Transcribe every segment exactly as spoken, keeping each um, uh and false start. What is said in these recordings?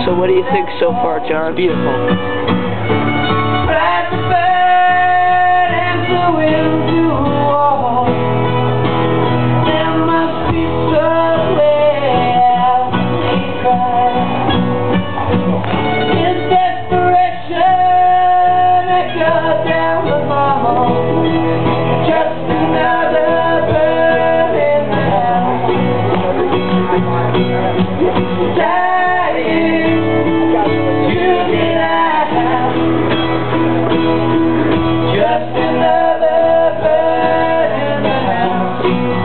So what do you think so far, John? Beautiful. Ride the bird and flew into a wall. There must be somewhere they cry. In desperation, I go down the hall. Just another bird in the house. Dying. Just another bird in the house,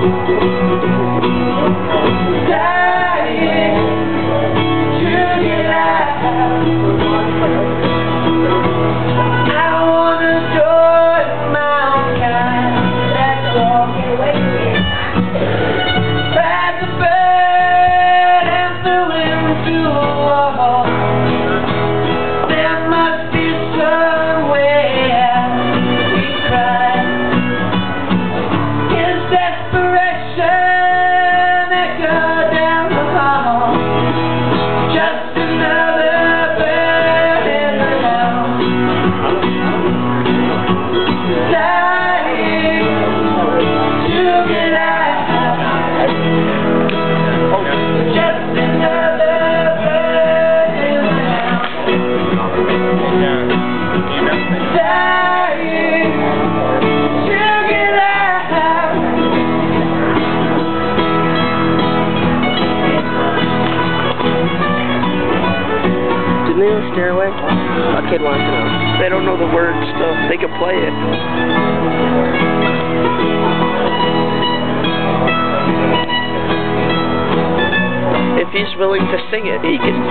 dying to get out. I wanna join my own kind, that's all. Ride the bird and threw into a wall. There must be somewhere we cry. In desperation, echo down the hall. Just another bird in the house, dying to get out. Just another bird in the house, dying to get out. Didn't they know Stairway? A kid wants to know. They don't know the words, though. They can play it. If he's willing to sing it, he can.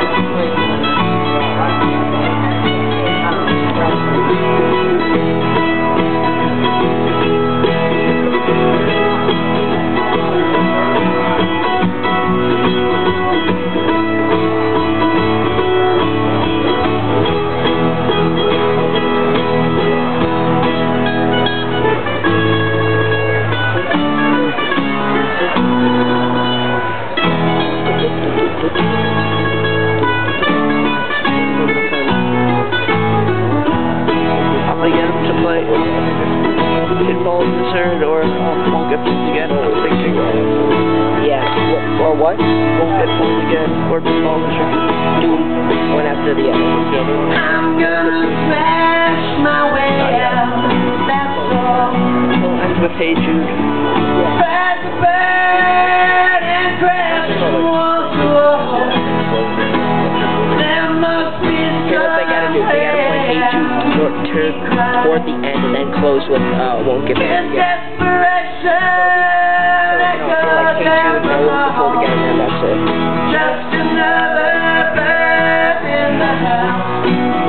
I'm gonna get him to play Pinball Wizard or um, Won't Get Pulled Again, I'm thinking. Yeah. Or what? Won't Get Pulled Again or Pinball Wizard. Do one after the other. I'm gonna smash my way out, that's all. Ends with Hey Jude. Ride the bird and crash from wall to wall. There must be Here's what they gotta do. They gotta play Hey Jude toward, toward, toward the end and then close with uh, Won't Get Pulled in Again. desperation, So, I you know, go like Hey down Jude, the no Won't Get Pulled hall. Again, and that's it. Just another bird in the house,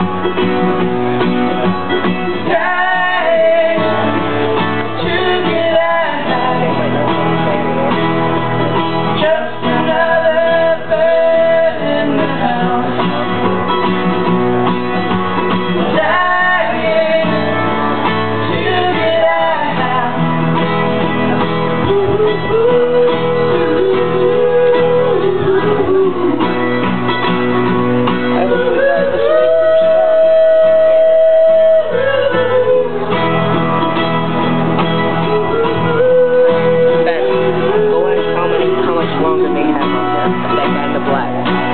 dying to get out. Just another bird in the house, dying to get out. I hope we got this Ben, go ask how many, how much longer they have on there. That guy in the black.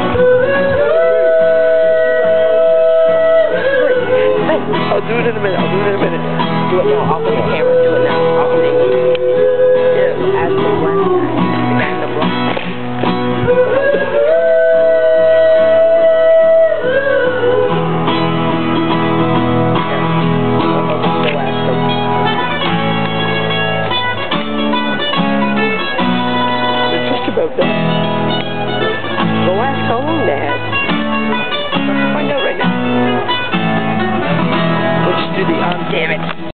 Ben, I'll do it in a minute, I'll do it in a minute. Do it now. Off of the camera. Do it now. Off of the camera. Yeah. Ask the black guy. The guy in the black. It's just about that. Go ask how long they had. Let's find out right now. Let's do the um, damn it.